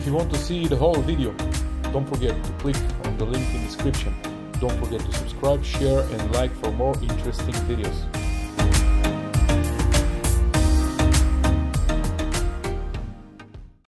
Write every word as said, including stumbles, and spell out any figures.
you want to see the whole video, don't forget to click on the link in the description. Don't forget to subscribe, share and like for more interesting videos.